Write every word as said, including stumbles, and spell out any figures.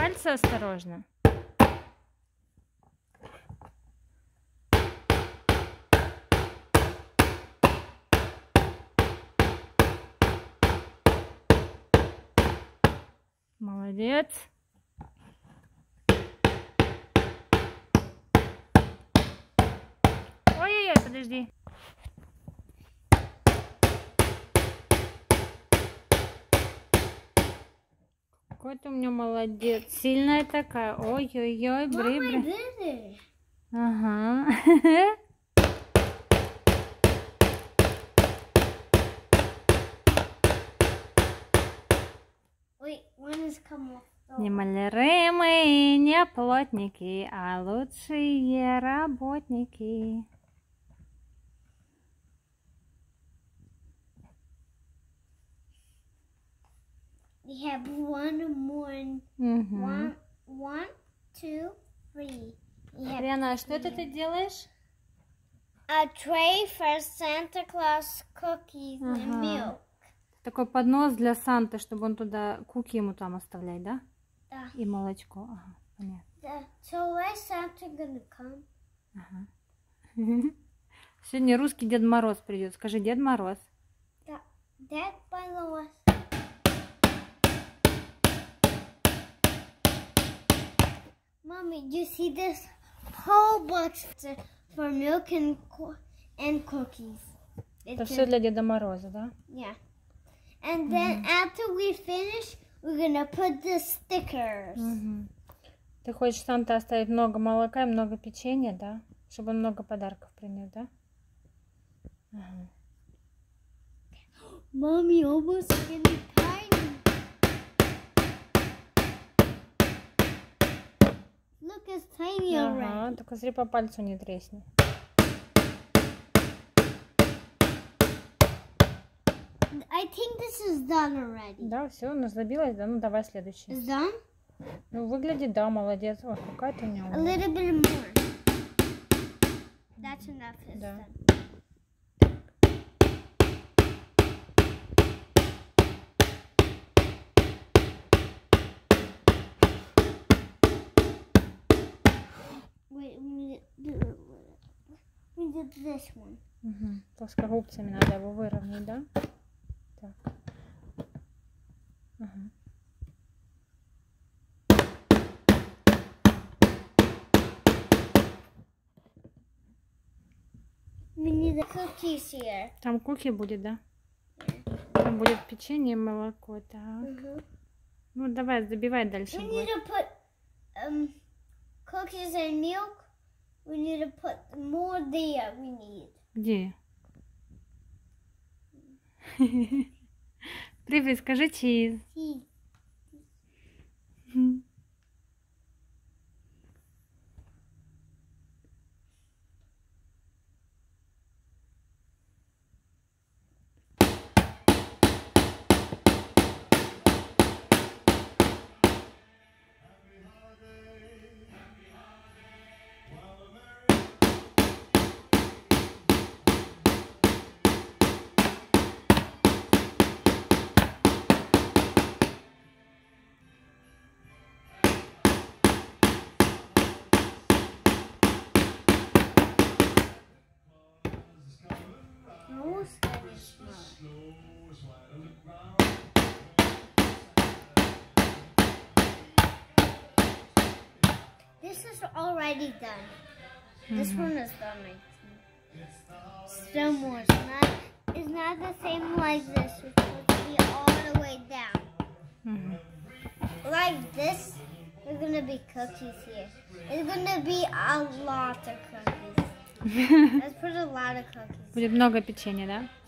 Пальцы осторожно. Молодец. Ой-ой-ой, подожди. Какой ты у меня молодец. Сильная такая. Ой-ой-ой, бри-бри. Ага. Не маляры мы, не плотники, а лучшие работники. We have one more. Угу. One, one, two, three. Ариана, а что это ты делаешь? A tray for Santa Claus cookies Ага. and milk. Такой поднос для Санты, чтобы он туда куки ему там оставлять, да? Да. И молочко. Ага, понятно. The, so where's Santa gonna come? Ага. Сегодня русский Дед Мороз придет. Скажи, Дед Мороз. Да. Dad Moroz. Mommy, you see this whole box for milk and and cookies. Это все для Деда Мороза, да? Yeah. And then mm-hmm. after we finish, we're gonna put the stickers. Mm-hmm. Ты хочешь Санта оставить много молока и много печенья, да? Чтобы он много подарков принес, да? Ага. Mommy, almost getting tiny. Look, it's tiny ага, already. только смотри, по пальцу не тресни. I think this is done already. Да, все, у нас забилось, да? Ну давай следующий. It's done? Ну выглядит, да, молодец. Ой, какая ты у меня A умная. little bit more. That's enough. It's Да. done. Wait, we did, we did this one. Угу. Плоскогубцами надо его выровнять, да? Так. Ага. We need the cookies here. Там куки будет, да? Там будет печенье и молоко, так. Mm-hmm. Ну давай, забивай дальше. We будет. need to put um, cookies and milk. We need to put more there. We need. Где? Привет, скажи чиз. Cheese. This is already done. This Mm-hmm. one is done, I think. Still more. It's not, it's not the same like this. It's supposed to be all the way down. Mm-hmm. Like this, there's gonna be cookies here. It's gonna be a lot of cookies. Let's put a lot of cookies. Будет много печенья, да?